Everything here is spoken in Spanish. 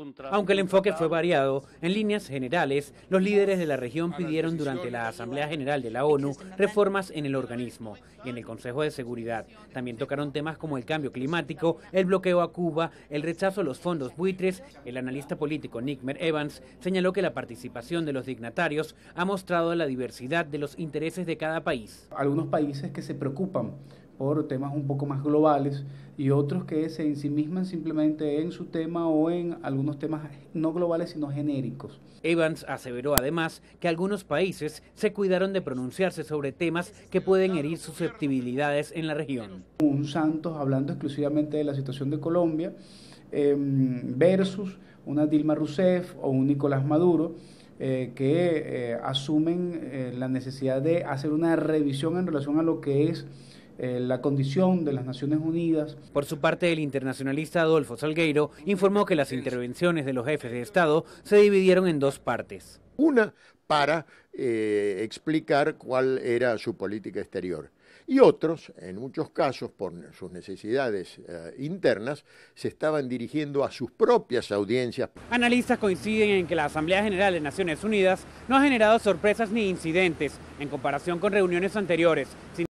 Aunque el enfoque fue variado, en líneas generales, los líderes de la región pidieron durante la Asamblea General de la ONU reformas en el organismo y en el Consejo de Seguridad. También tocaron temas como el cambio climático, el bloqueo a Cuba, el rechazo a los fondos buitres. El analista político Nick Evans señaló que la participación de los dignatarios ha mostrado la diversidad de los intereses de cada país. Algunos países que se preocupan por temas un poco más globales y otros que se ensimisman simplemente en su tema o en algunos temas no globales sino genéricos. Evans aseveró además que algunos países se cuidaron de pronunciarse sobre temas que pueden herir susceptibilidades en la región. Un Santos hablando exclusivamente de la situación de Colombia versus una Dilma Rousseff o un Nicolás Maduro que asumen la necesidad de hacer una revisión en relación a lo que es la condición de las Naciones Unidas. Por su parte, el internacionalista Adolfo Salgueiro informó que las intervenciones de los jefes de Estado se dividieron en dos partes. Una para explicar cuál era su política exterior. Y otros, en muchos casos, por sus necesidades internas, se estaban dirigiendo a sus propias audiencias. Analistas coinciden en que la Asamblea General de Naciones Unidas no ha generado sorpresas ni incidentes en comparación con reuniones anteriores.